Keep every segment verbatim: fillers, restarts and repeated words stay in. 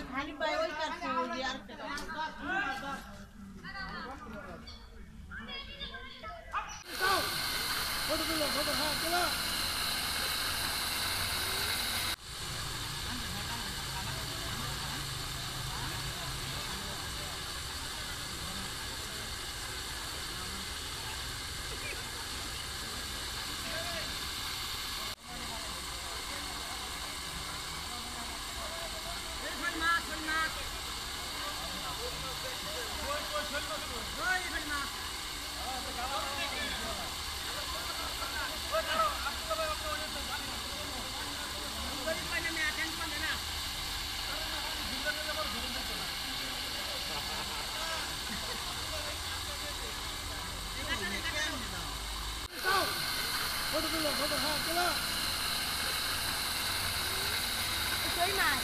খালি ভাই ওই কাটছে ওই যে আর ফটো তুলো ফটো হ্যাঁ তুলো ফটো তুলো ফটো হ্যাঁ তুলো শোল মাছ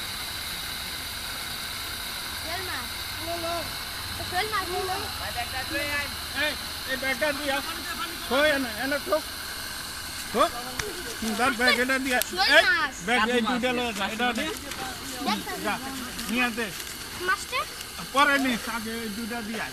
শোল মাছ তুলো শোল মাছ তুলো এই এই ব্যাগটা দিয়া কই এনে এনে ঠোক ঠোক দার ব্যাগ এটা দিয়া এই ব্যাগ এই দুইটা লয়ে যা এটা দে যা নিয়ে দে মাস্টার পরে নি আগে এই দুইটা দিয়া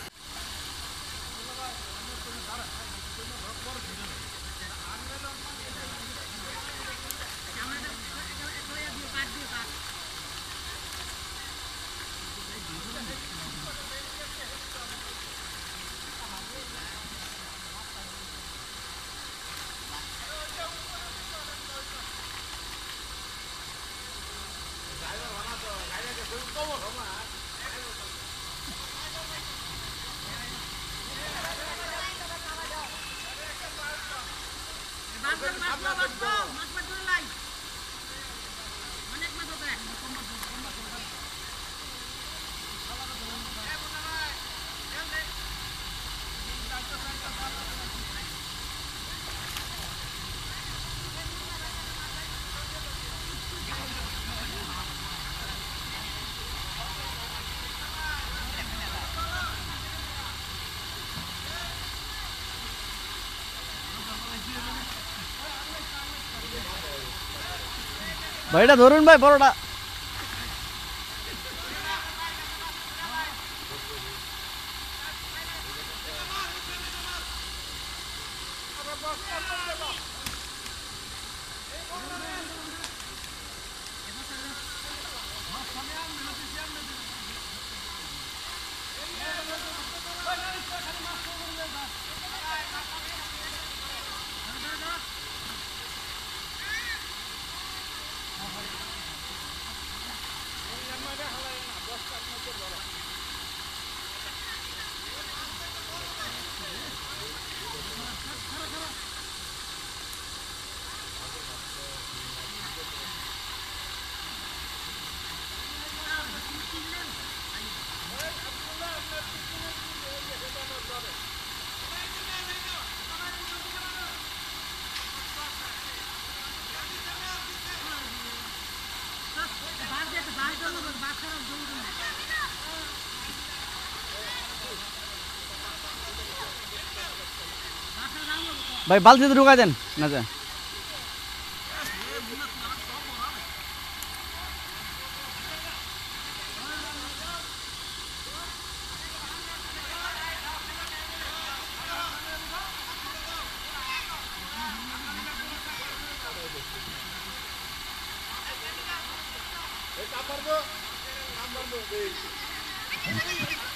ভাইটা ধরুন ভাই বড়টা ভাই বালতিতে ঢুকাই দেন না যা এই কাপড় দো নাম্বার দো